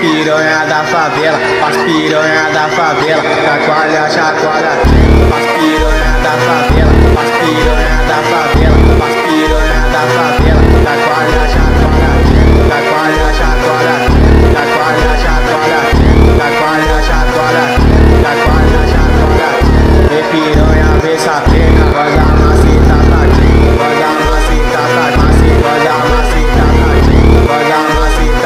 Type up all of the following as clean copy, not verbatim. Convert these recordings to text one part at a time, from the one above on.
piranha da favela, as piranha da favela, chacoalha, chacoalha, as piranha da favela, as piranha da favela, as piranha da favela, chacoalha, chacoalha, chacoalha, chacoalha, chacoalha, chacoalha, chacoalha, chacoalha, chacoalha, chacoalha, vê piranha, vê sapeca, goza macita, goza macita, goza macita, goza macita,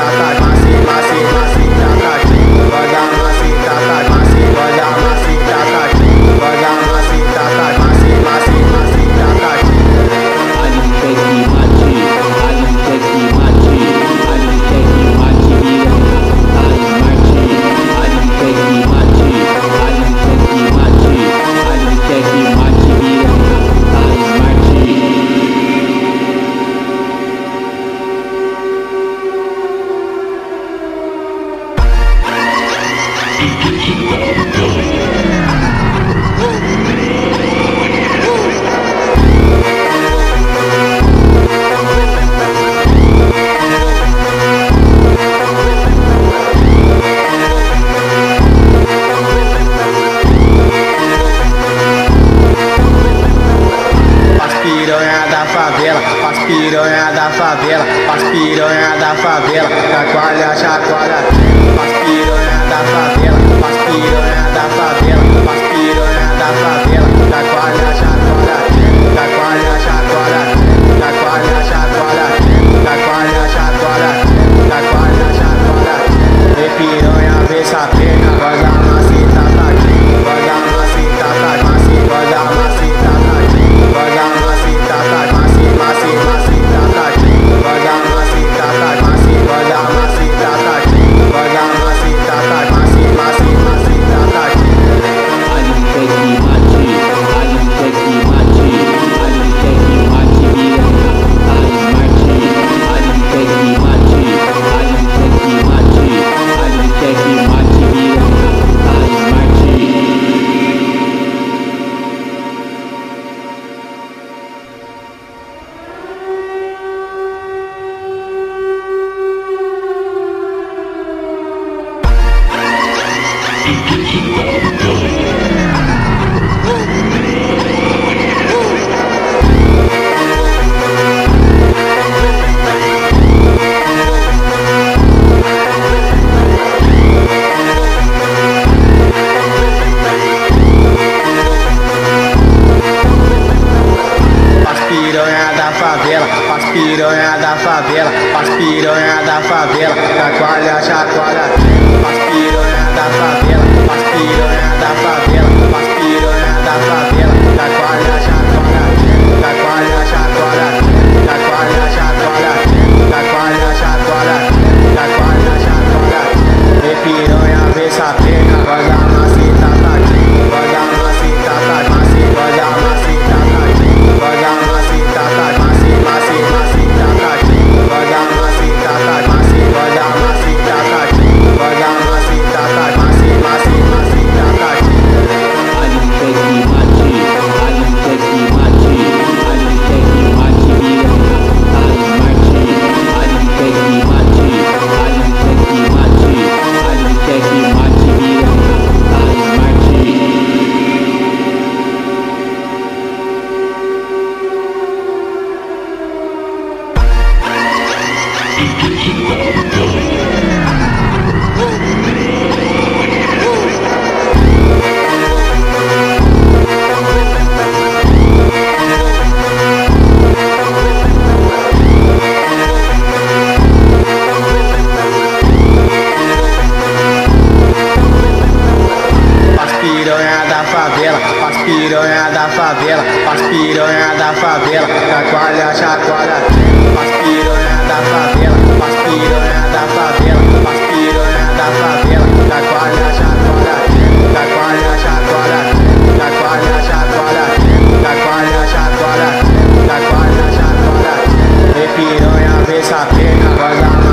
as piranha da favela, as piranha da favela, chacoalha, chacoalha, as piranha da favela, as piranha da favela, as piranha da favela, chacoalha, chacoalha, chacoalha, chacoalha, chacoalha, chacoalha, chacoalha, chacoalha, chacoalha, chacoalha, vê piranha, vê sapeca, goza macita, goza macita, goza macita, goza macita, as piranha da favela, as piranha da favela, chacoalha, chacoalha, as piranha da favela, as piranha da favela, as piranha da favela, chacoalha, chacoalha, chacoalha, chacoalha, chacoalha, chacoalha, chacoalha, chacoalha, chacoalha, chacoalha, vê piranha, vê sapeca, goza macita, goza macita, goza macita, goza macita, as piranha da favela, as piranha da favela, chacoalha, chacoalha, as piranha da favela, as piranha da favela, as piranha da favela, chacoalha, chacoalha, chacoalha, chacoalha, chacoalha, chacoalha, chacoalha, chacoalha, chacoalha, chacoalha, vê piranha, vê sapeca, goza